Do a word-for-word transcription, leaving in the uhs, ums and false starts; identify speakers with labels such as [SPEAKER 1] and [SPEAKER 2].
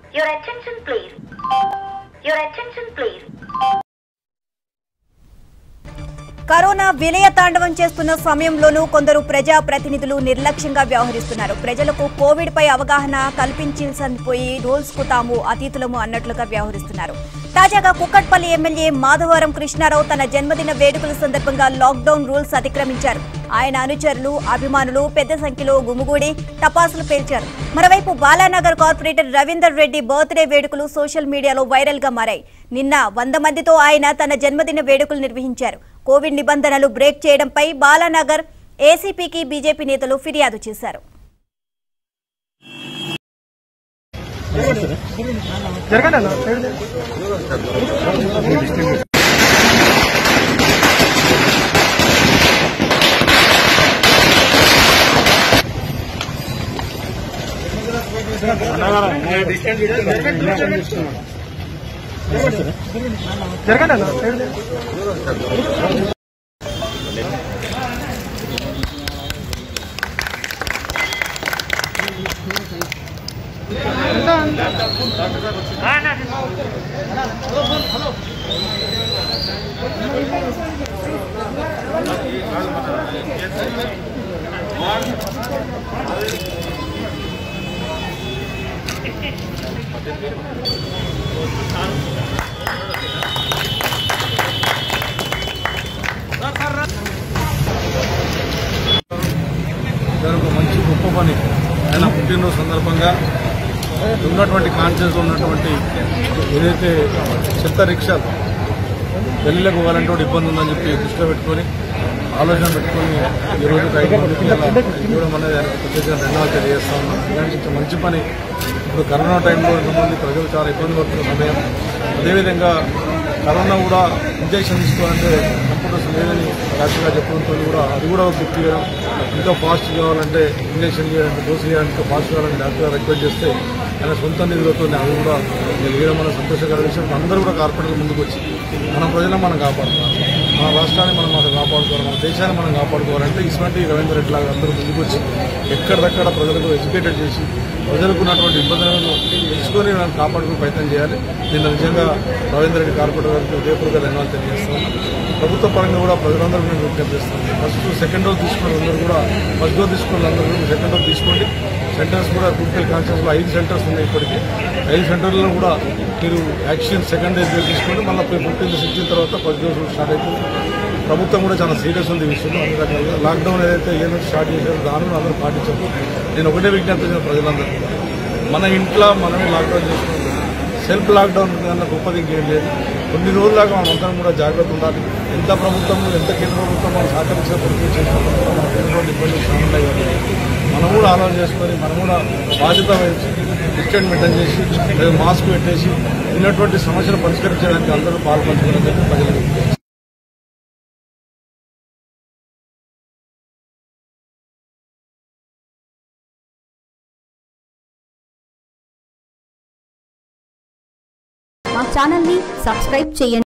[SPEAKER 1] Your attention please. Your attention please.
[SPEAKER 2] Corona విలయ తాండవం చేస్తున్న సమయంలోనూ కొందరు ప్రజా ప్రతినిధులు నిర్లక్ష్యంగా వ్యవహరిస్తున్నారు. ప్రజలకు కోవిడ్ పై అవగాహన కల్పించాల్సి పోయి రూల్స్ కు తాము అతీతులము అన్నట్లుగా వ్యవహరిస్తున్నారు. తాజాగా కుక్కట్పల్లి ఎమ్మెల్యే మాధవరం కృష్ణారావు తన జన్మదిన వేడుకల సందర్భంగా లాక్డౌన్ రూల్స్ అతిక్రమించారు. ఆయన అనుచరులు అభిమానులు పెద్ద సంఖ్యలో గుమిగూడి టపాసులు పేల్చారు. మరోవైపు బాలానగర్ కార్పొరేటర్ రవీందర్ రెడ్డి బర్త్డే వేడుకలు సోషల్ మీడియాలో వైరల్ గా మారాయి. నిన్న వంద మందితో ఆయన తన జన్మదిన వేడుకలు నిర్వహించారు. కోవిడ్ నిబంధనలు బ్రేక్ చేయడంపై బాలానగర్ ఏసీపీకి బీజేపీ నేతలు ఫిర్యాదు చేశారు.
[SPEAKER 3] ఒక మంచి గొప్ప పని ఆయన పుట్టినరోజు సందర్భంగా ఉన్నటువంటి కాన్షియస్ ఉన్నటువంటి ఏదైతే చెత్త రిక్షాలు పెళ్లిళ్ళకు పోవాలంటే కూడా ఇబ్బంది ఉందని చెప్పి దృష్టిలో పెట్టుకొని ఆలోచన పెట్టుకొని ఈరోజు ఐదు మందికి ఇవ్వడం అనేది ప్రత్యేకంగా ధన్యవాదాలు తెలియజేస్తా ఉన్నాం. ఇలాంటి మంచి పని ఇప్పుడు కరోనా టైంలో ఎంతమంది ప్రజలు చాలా ఇబ్బంది పడుతున్న సమయం. అదేవిధంగా కరోనా కూడా ఇంజక్షన్ తీసుకోవాలంటే కంప్యూటర్స్ లేదని డాక్టర్గా చెప్పడంతో కూడా అది కూడా ఒక గిఫ్ట్ చేయడం, ఇంకా ఫాస్ట్ కావాలంటే ఇంజక్షన్ చేయాలంటే డోసు చేయాలంటే ఇంకా ఫాస్ట్ కావాలని డాక్టర్ రిక్వెస్ట్ చేస్తే ఆయన సొంత నిధులతో అది కూడా వేయడం మన సంతోషకర విషయం. అందరూ కూడా కార్పొరేటర్లు ముందుకు వచ్చి మన ప్రజలను మనం కాపాడుకోవాలి, మన రాష్ట్రాన్ని మనం మాకు కాపాడుకోవాలి, మన దేశాన్ని మనం కాపాడుకోవాలంటే ఇటువంటి రవీందర్ రెడ్డి లాగా అందరూ ముందుకు వచ్చి ఎక్కడిదక్కడ ప్రజలకు ఎడ్యుకేటెడ్ చేసి ప్రజలకు ఉన్నటువంటి ఇబ్బందులను తెలుసుకొని మనం కాపాడుకునే ప్రయత్నం చేయాలి. దీన్ని నిజంగా రవీందర్ రెడ్డి కార్పొరేటర్ గారికి ఉదయపూర్వక ధన్యవాదాలు తెలియజేస్తున్నాను. ప్రభుత్వ పరంగా కూడా ప్రజలందరూ నేను విజ్ఞప్తి చేస్తాను. ఫస్ట్ సెకండ్ డోస్ తీసుకున్న అందరూ కూడా ఫస్ట్ డోస్ తీసుకున్న అందరూ కూడా సెకండ్ డోస్ తీసుకోండి. సెంటర్స్ కూడా గుంటూరు కాన్స్టిట్యూన్సీలో ఐదు సెంటర్స్ ఉన్నాయి. ఇప్పటికీ ఐదు సెంటర్లలో కూడా మీరు వ్యాక్సిన్ సెకండ్ డోస్ తీసుకోండి. మళ్ళీ ఫిఫ్టీన్ సిక్స్టీన్ తర్వాత ఫస్ట్ డోస్ స్టార్ట్ అవుతుంది. ప్రభుత్వం కూడా చాలా సీరియస్ ఉంది ఈ విషయంలో. అన్ని రకాలుగా లాక్డౌన్ ఏదైతే ఏ నుంచి స్టార్ట్ చేశారో దానిని అందరూ పాటించారు. నేను ఒకటే విజ్ఞప్తి చేసిన ప్రజలందరూ మన ఇంట్లో మనమే లాక్డౌన్ చేసుకుంటాం. సెల్ఫ్ లాక్డౌన్ కన్నా గొప్పది ఇంకేం లేదు. కొన్ని రోజులాగా మనం అందరం కూడా జాగ్రత్త ఉండాలి. ఎంత ప్రభుత్వం ఎంత కేంద్ర ప్రభుత్వం మనం సహకరించిన ప్రభుత్వం చేసుకుంటాం మన ఎటువంటి ఇబ్బందులు సాగున్నాయి కాబట్టి మనం కూడా ఆలోచన చేసుకొని మనం కూడా బాధ్యత వహించి డిస్టెన్స్ మెయింటైన్ చేసి లేదా మాస్క్ పెట్టేసి ఉన్నటువంటి సమస్యలు పరిష్కరించడానికి అందరూ పాల్పంచుకోవాలని ప్రజలకు
[SPEAKER 4] మా ఛానల్ ని సబ్స్క్రైబ్ చేయండి.